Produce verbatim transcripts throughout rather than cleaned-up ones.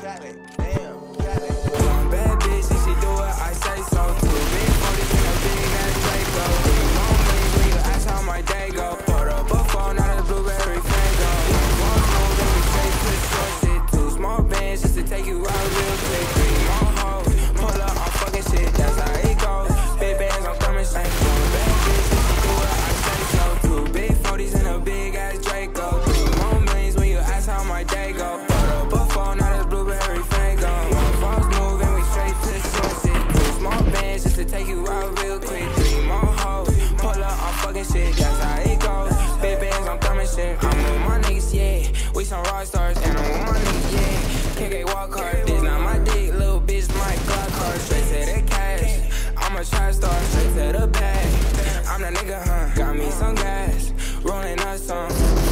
got it. Damn, got it. One bad bitch, and she do what I say so. Two big forties in a big ass Draco. Three more millions when you ask how my day go. Put up a phone, not a blueberry fango. One phone, then we straight to the short shit. Two small bands just to take you out real quick. Three more hoes, pull up, I'm fucking shit, that's how it goes. Big bands, I'm coming straight. One bad bitch, and she do what I say so. Two big forties in a big ass Draco. Three more millions when you ask how my day go. Put up a phone, not a blueberry fango. One false move and we straight to the short shit. Two small bands just to take you out real quick. Three more hoes, pull up, I'm fucking shit, that's how it goes. Big bands, I'm coming shit. I'm with my niggas, yeah. We some rock stars and I'm with my niggas, yeah. K K walk hard, this not my dick, little bitch, my Glock hard. Straight to the cash, I'm a trap star, straight to the bag. I'm the nigga, huh? Got me some gas, rolling up some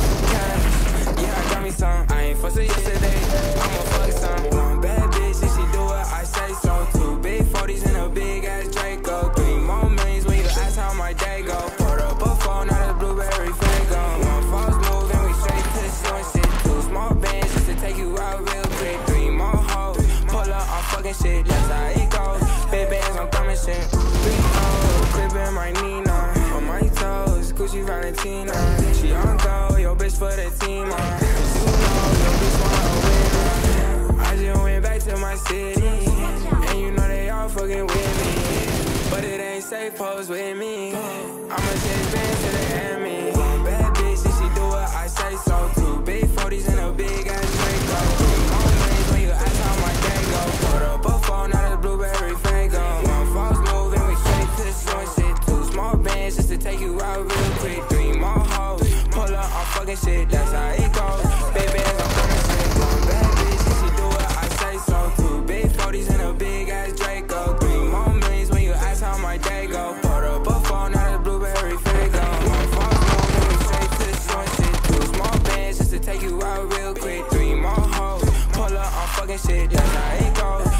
cash. Yeah, I got me some. I ain't fussing yesterday, I'ma fuck some. One bad bitch and she do what I say so. Two big forties in a big ass Draco. Three more millions when you ask how my day go. Put up a phone, not a blueberry fango. One false move and we straight to the short shit. Two small bands just to take you out real quick. Three more hoes, pull up, I'm fucking shit, that's how it goes. Big bands, I'm coming shit. Three hoes, clipping my Nina. On my toes, Gucci Valentina. She on go, yo bitch for the team, uh. You know, yo bitch want a winner. I just went back to my city, and you know they all fucking with me. But it ain't safe, pose with me. I'ma take bands to the enemy. One bad bitch, and she do what I say so. Two big forties in a big ass Draco. Three more millions when you ask how my day go. Put up a phone, not a blueberry fango. One false move and we straight to the short shit. Two small bands just to take you out real quick. Three more hoes, pull up, I'm fucking shit, that's how it goes. Big bands, I'm coming shit. One bad bitch, and she do what I say so. Two big forties in a big ass Draco. Three more millions when you ask how my day go. Put up a phone, not a blueberry fango. One false move and we straight to the short shit. Two small bands just to take you out real quick. Three more hoes, pull up, I'm fucking shit, that's how it goes.